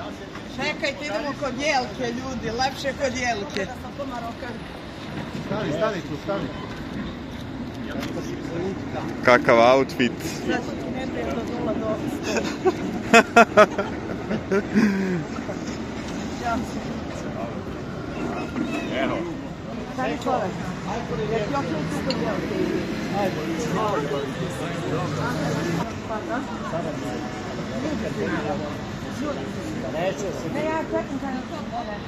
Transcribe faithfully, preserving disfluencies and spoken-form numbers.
Čekajte, idemo kod Jelke, ljudi, lepše kod Jelke. Stani, stani tu, stani. Kakav outfit. Sad ti ne prije do nula do sto. Evo. Stani čovek. Jer ti okreću tu kod Jelke. Ne, ja čekam kada to bude.